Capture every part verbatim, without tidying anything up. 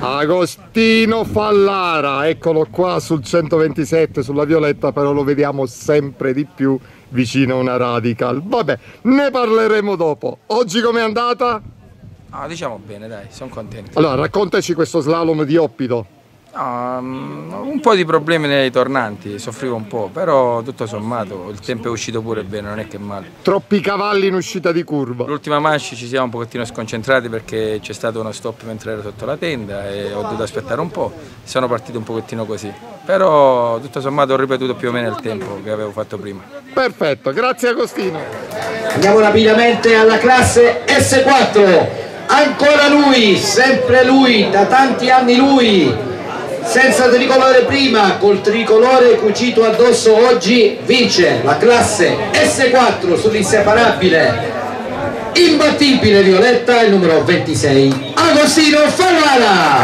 Agostino Fallara, eccolo qua sul centoventisette, sulla Violetta, però lo vediamo sempre di più vicino a una Radical. Vabbè, ne parleremo dopo. Oggi com'è andata? Ah, diciamo bene, dai, sono contento. Allora, raccontaci questo slalom di Oppido. No, un po' di problemi nei tornanti, soffrivo un po', però tutto sommato il tempo è uscito pure bene, non è che male. Troppi cavalli in uscita di curva. L'ultima manche ci siamo un pochettino sconcentrati perché c'è stato uno stop mentre ero sotto la tenda e ho dovuto aspettare un po', sono partito un pochettino così, però tutto sommato ho ripetuto più o meno il tempo che avevo fatto prima. Perfetto, grazie Agostino. Andiamo rapidamente alla classe S quattro, ancora lui, sempre lui, da tanti anni lui. Senza tricolore prima, col tricolore cucito addosso oggi vince la classe S quattro sull'inseparabile imbattibile Violetta, il numero ventisei, Agostino Fallara.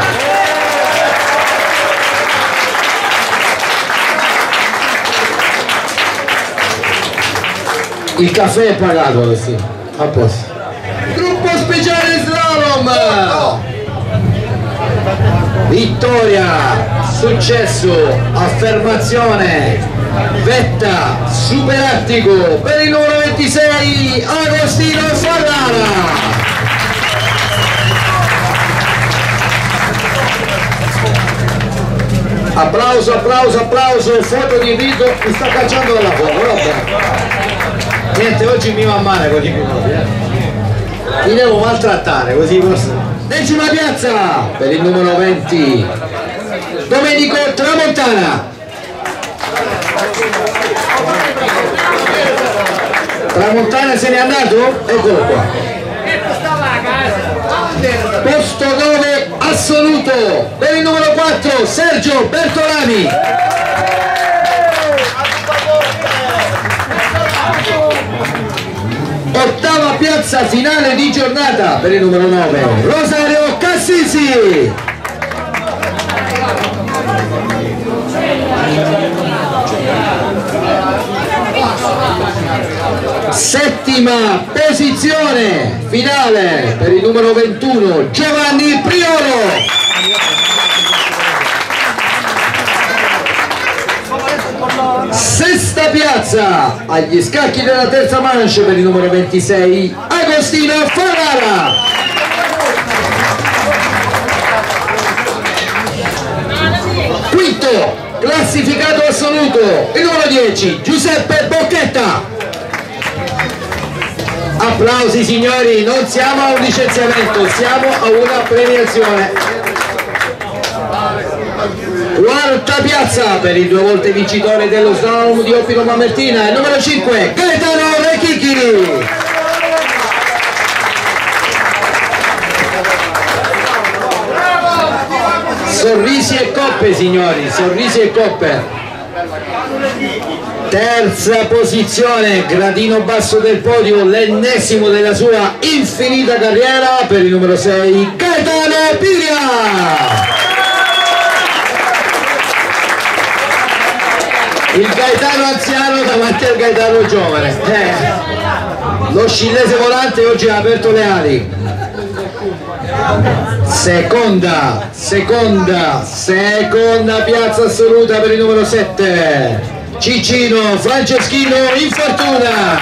Il caffè è pagato, Agostino, a posto. Gruppo speciale slalom. Vittoria, successo, affermazione, vetta, superattico per il numero ventisei, Agostino Fallara. Applauso, applauso, applauso, foto di Enrico, mi sta cacciando dalla foto, vabbè. Niente, oggi mi va male con i piloti, eh. Mi devo maltrattare, così posso. Decima piazza per il numero venti, Domenico Tramontana. Tramontana se n'è andato? Eccolo qua. Posto nove assoluto per il numero quattro, Sergio Bertolami. Ottava piazza finale di giornata per il numero nove, Rosario Cassisi. Settima posizione finale per il numero ventuno, Giovanni Priolo. Sesta piazza agli scacchi della terza manche per il numero ventisei, Agostino Fallara. Quinto classificato assoluto, il numero dieci, Giuseppe Bocchetta. Applausi signori, non siamo a un licenziamento, siamo a una premiazione. Quarta piazza per il due volte vincitore dello slalom di Oppido Mamertina, il numero cinque, Gaetano Rechicchi. Sorrisi e coppe signori, sorrisi e coppe. Terza posizione, gradino basso del podio, l'ennesimo della sua infinita carriera per il numero sei, Gaetano Piria. Il Gaetano anziano davanti al Gaetano giovane, eh, lo scillese volante oggi ha aperto le ali. Seconda, seconda, seconda piazza assoluta per il numero sette, Cicino Franceschino Infortuna.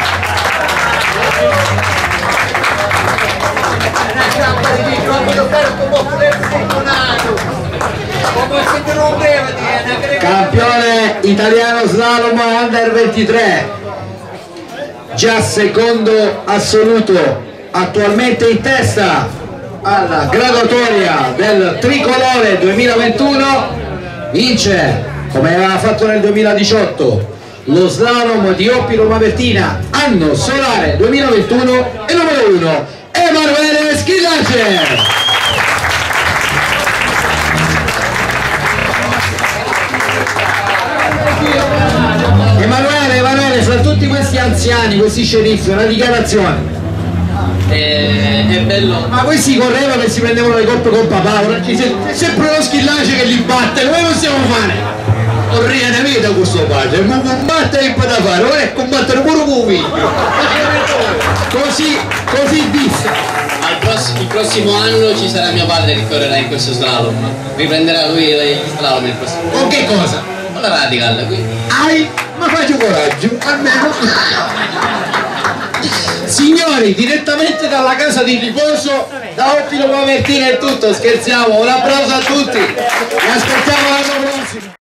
Campione italiano slalom under ventitré, già secondo assoluto, attualmente in testa alla graduatoria del tricolore duemilaventuno, vince come aveva fatto nel duemiladiciotto lo slalom di Oppido Mamertina anno solare duemilaventuno e numero uno Emanuele Schillace. Emanuele, Emanuele, fra tutti questi anziani, questi sceriffi, una dichiarazione. È, è bello. Ma questi correvano e si prendevano le coppe con papà, ora c'è sempre lo Schillace che li batte, come possiamo fare? Non riene vita questo padre, ma combattere è da fare, ora è combattere pure con figlio. Così, così disse. il, prossimo, il prossimo anno ci sarà mio padre che correrà in questo slalom. Riprenderà lui gli slalom il prossimo anno. Con che cosa? Con la Radical, quindi. Ai, ma faccio coraggio, almeno. Signori, direttamente dalla casa di riposo, da Oppino Mamertina è tutto, scherziamo, un applauso a tutti, vi aspettiamo l'anno prossimo.